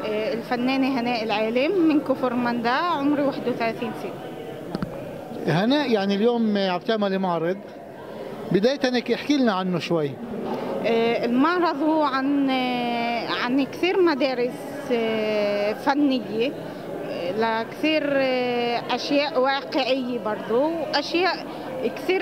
الفنانة هناء العالم من كفر مندى، عمري 31 سنة. هناء، يعني اليوم عم تعملي معرض، بداية هيك احكي لنا عنه شوي. المعرض هو عن كثير مدارس فنية، لكثير أشياء واقعية برضو، وأشياء كثير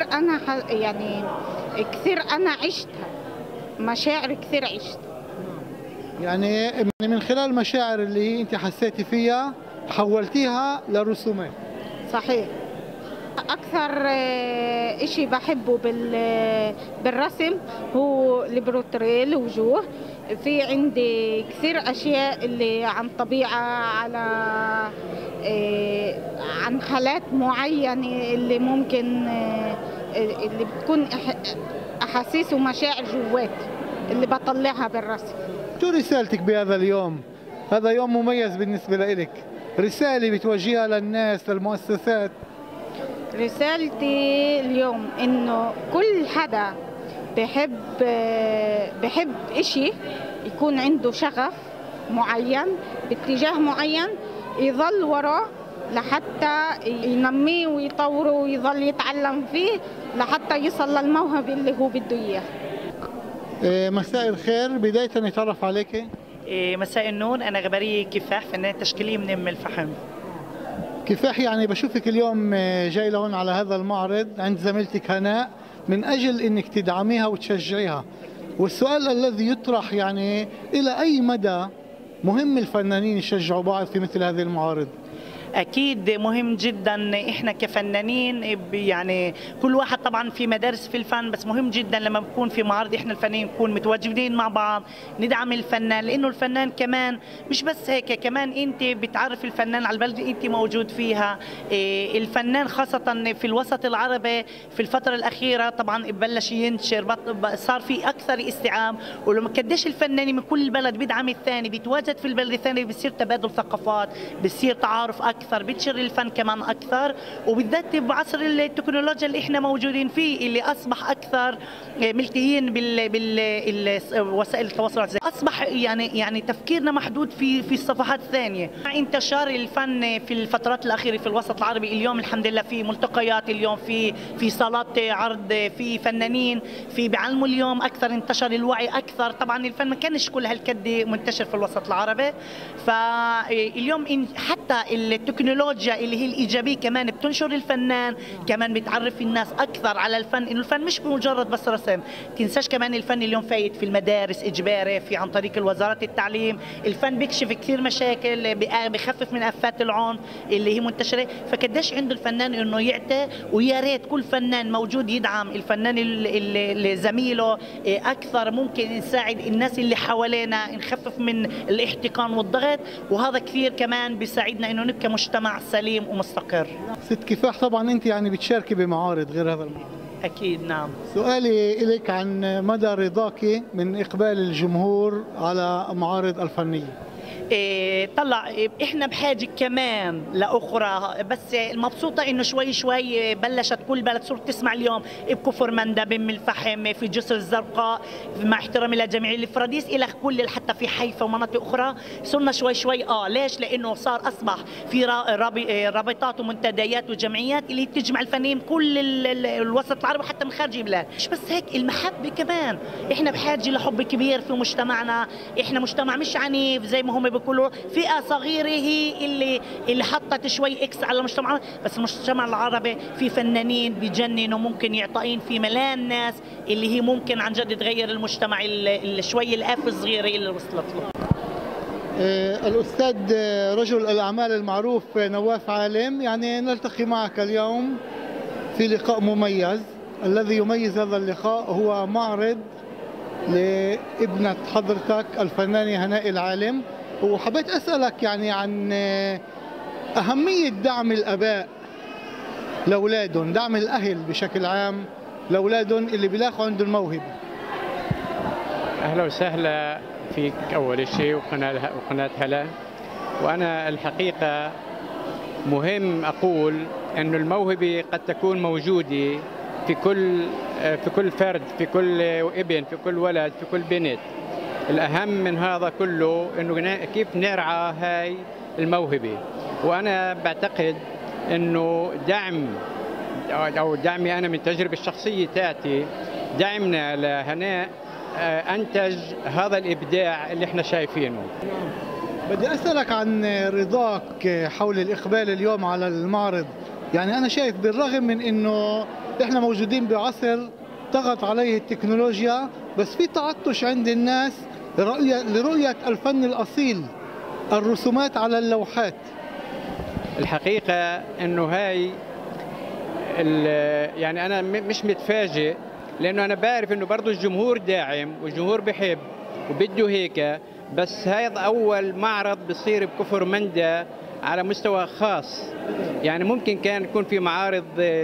كثير أنا عشتها، مشاعر كثير عشتها. يعني من خلال المشاعر اللي انت حسيتي فيها حولتيها لرسومات. صحيح. أكثر إشي بحبه بالرسم هو البروتريه، الوجوه. في عندي كثير أشياء اللي عن طبيعة، عن حالات معينة اللي ممكن اللي بتكون أحاسيس ومشاعر جوات اللي بطلعها بالرسم. شو رسالتك بهذا اليوم؟ هذا يوم مميز بالنسبة لإلك، رسالة بتوجهها للناس، للمؤسسات. رسالتي اليوم إنه كل حدا بحب إشي، يكون عنده شغف معين باتجاه معين، يظل وراه لحتى ينميه ويطوره ويظل يتعلم فيه لحتى يصل للموهبة اللي هو بده إياها. مساء الخير، بداية نتعرف عليك. مساء النور، أنا غبارية كفاح، فنانة تشكيلية من أم الفحم. كفاح، يعني بشوفك اليوم جاي لهون على هذا المعرض عند زميلتك هناء من أجل أنك تدعميها وتشجعيها، والسؤال الذي يطرح يعني إلى أي مدى مهم الفنانين يشجعوا بعض في مثل هذه المعارض؟ اكيد مهم جدا. احنا كفنانين يعني كل واحد طبعا في مدارس في الفن، بس مهم جدا لما بكون في معارض احنا الفنانين نكون متواجدين مع بعض، ندعم الفنان، لانه الفنان كمان مش بس هيك، كمان انت بتعرف الفنان على البلد اللي انت موجود فيها. الفنان خاصه في الوسط العربي في الفتره الاخيره طبعا بلش ينتشر، صار في اكثر استيعاب، ولما قديش الفنان من كل بلد بيدعم الثاني، بيتواجد في البلد الثاني، بيصير تبادل ثقافات، بيصير تعارف اكثر، بتشر الفن كمان اكثر، وبالذات بعصر التكنولوجيا اللي احنا موجودين فيه، اللي اصبح اكثر ملتهين بالوسائل التواصل الاجتماعي، اصبح يعني تفكيرنا محدود في الصفحات الثانيه. انتشار الفن في الفترات الاخيره في الوسط العربي، اليوم الحمد لله في ملتقيات، اليوم في صالات عرض، في فنانين في بيعلموا اليوم اكثر، انتشر الوعي اكثر. طبعا الفن ما كانش كل هالقد منتشر في الوسط العربي، فاليوم حتى التكنولوجيا اللي هي الإيجابية كمان بتنشر الفنان، كمان بتعرف الناس أكثر على الفن، إنه الفن مش مجرد بس رسم. تنساش كمان الفن اليوم فايت في المدارس إجباري، في عن طريق الوزارة التعليم، الفن بيكشف كثير مشاكل، بخفف من آفات العنف اللي هي منتشرة. فقديش عنده الفنان إنه يعطي، ويا ريت كل فنان موجود يدعم الفنان اللي زميله أكثر، ممكن نساعد الناس اللي حوالينا، نخفف من الاحتقان والضغط، وهذا كثير كمان بيساعدنا إنه نبقى مجتمع سليم ومستقر. ست كفاح، طبعا انت يعني بتشاركي بمعارض غير هذا المعرض. اكيد نعم. سؤالي لك عن مدى رضاك من اقبال الجمهور على المعارض الفنيه. طلع احنا بحاجه كمان لاخرى، بس المبسوطه انه شوي شوي بلشت كل بلد صرت تسمع اليوم بكفر مندى، بام الفحم، في جسر الزرقاء، مع احترامي لجميع الفراديس الى كل، حتى في حيفا ومناطق اخرى صرنا شوي شوي. ليش؟ لانه صار اصبح في رابطات ومنتديات وجمعيات اللي تجمع الفنانين كل الوسط العربي حتى من خارج البلاد. مش بس هيك، المحبه كمان، احنا بحاجه لحب كبير في مجتمعنا. احنا مجتمع مش عنيف زي ما هم بيقولوا، فئه صغيره هي اللي حطت شوي اكس على المجتمع، بس المجتمع العربي في فنانين بجننوا، ممكن يعطين في ملان ناس اللي هي ممكن عن جد تغير المجتمع شوي الآفة الصغيره اللي وصلت له. الأستاذ رجل الأعمال المعروف نواف عالم، يعني نلتقي معك اليوم في لقاء مميز. الذي يميز هذا اللقاء هو معرض لابنة حضرتك الفنانة هناء العالم، وحبيت أسألك يعني عن أهمية دعم الآباء لأولادهم، دعم الأهل بشكل عام لأولادهم اللي بيلاقوا عندهم الموهبة. أهلا وسهلا فيك أول شيء وقناة هلا. وأنا الحقيقة مهم أقول أن الموهبة قد تكون موجودة في كل فرد، في كل ابن، في كل ولد، في كل بنت، الأهم من هذا كله إنه كيف نرعى هاي الموهبة. وأنا بعتقد إنه دعمي أنا من تجربة الشخصية تأتي، دعمنا لهناء أنتج هذا الإبداع اللي احنا شايفينه. بدي أسألك عن رضاك حول الإقبال اليوم على المعرض. يعني أنا شايف بالرغم من إنه إحنا موجودين بعصر طغت عليه التكنولوجيا، بس في تعطش عند الناس لرؤية الفن الأصيل، الرسومات على اللوحات. الحقيقة إنه هاي يعني أنا مش متفاجئ، لأنه أنا بعرف إنه برضه الجمهور داعم والجمهور بحب وبده هيك، بس هذا أول معرض بصير بكفر مندى على مستوى خاص. يعني ممكن كان يكون في معارض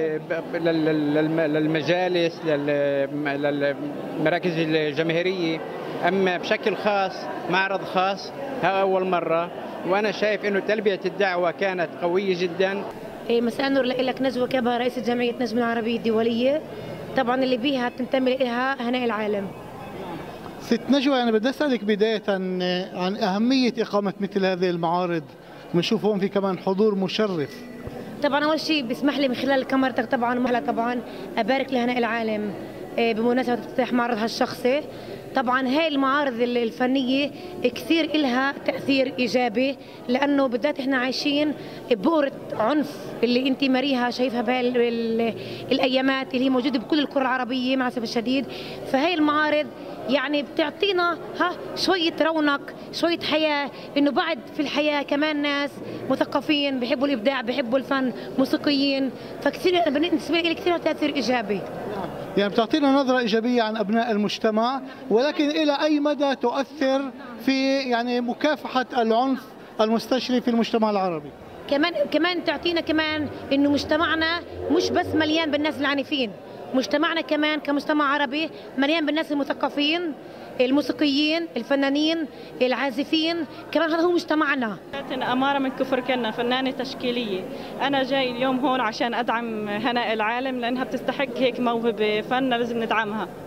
للمجالس للمراكز الجماهيرية، أما بشكل خاص معرض خاص ها أول مرة. وأنا شايف إنه تلبية الدعوة كانت قوية جدا. مساء النور لك نجوى كبا رئيسة جمعية نجم العربية الدولية، طبعا اللي بيها تنتمي لها هناء العالم. ست نجوى، أنا بدي أسألك بداية عن أهمية إقامة مثل هذه المعارض. بنشوف هون في كمان حضور مشرف. طبعا أول شيء بيسمح لي من خلال كاميرتك طبعا أبارك لهناء العالم بمناسبة افتتاح معرضها الشخصي. طبعا هاي المعارض الفنية كثير إلها تأثير إيجابي، لأنه بالذات إحنا عايشين بؤرة عنف اللي أنت مريها شايفها بالأيامات اللي هي موجودة بكل القرى العربية مع الأسف الشديد. فهاي المعارض يعني بتعطينا شوية رونق، شوية حياة، إنه بعد في الحياة كمان ناس مثقفين بيحبوا الإبداع بيحبوا الفن، موسيقيين، فكثير بالنسبة لي كثير تأثير إيجابي. يعني بتعطينا نظرة إيجابية عن أبناء المجتمع، ولكن إلى أي مدى تؤثر في يعني مكافحة العنف المستشري في المجتمع العربي؟ كمان تعطينا كمان إنه مجتمعنا مش بس مليان بالناس العنيفين، مجتمعنا كمان كمجتمع عربي مليان بالناس المثقفين، الموسيقيين، الفنانين، العازفين، كمان هذا هو مجتمعنا. أمارة من كفر كنا فنانة تشكيلية. أنا جاي اليوم هون عشان أدعم هناء العالم لأنها بتستحق هيك موهبة فن لازم ندعمها.